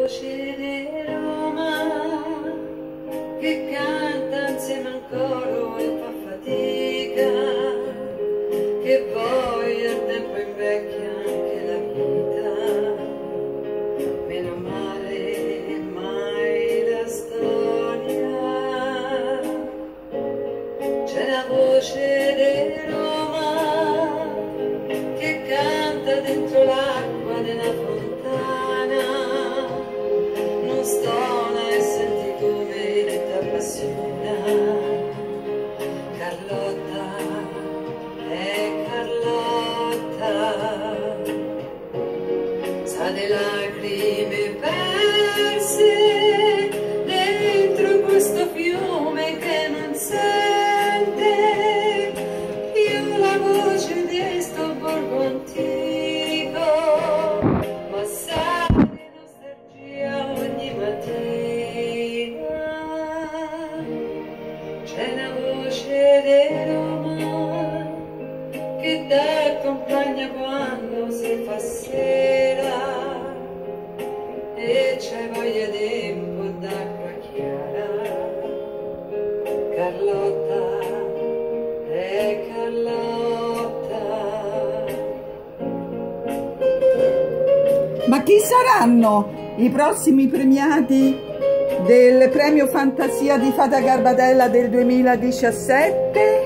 voce di Roma che canta insieme al coro e fa fatica, che poi il tempo invecchia anche la vita. Meno male mai la storia, c'è la voce di Roma che canta dentro l'acqua della fontana. Non stona e senti come t'appassiona. Carlotta è Carlotta, sa di lacrime perse dentro questo fiume che non sente più la voce di sto borgo antico, ma sa di nostalgia ogni mattina. C'è la voce di Roma che t'accompagna quando si fa sera e c'è voglia di un po' d'acqua chiara. Carlotta è Carlotta. Ma chi saranno i prossimi premiati del premio Fantasia di Fata Garbatella del 2017?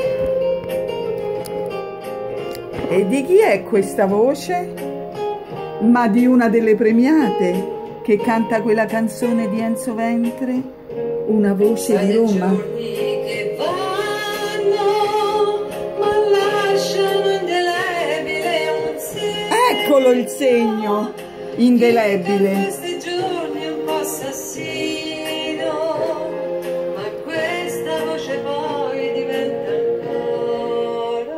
E di chi è questa voce? Ma di una delle premiate che canta quella canzone di Enzo Ventre, Una voce di Roma. Che vanno, ma lasciano indelebile un segno. Eccolo il segno indelebile. Questi giorni un po' assassino, ma questa voce poi diventa ancora.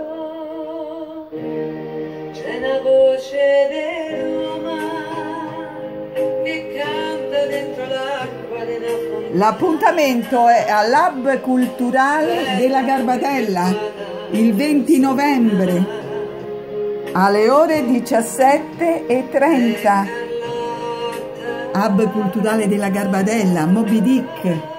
C'è una voce di Roma che canta dentro l'acqua della fontana. L'appuntamento è all'Hub Culturale della Garbatella il 20 novembre alle ore 17:30. Hub Culturale della Garbatella, Moby Dick.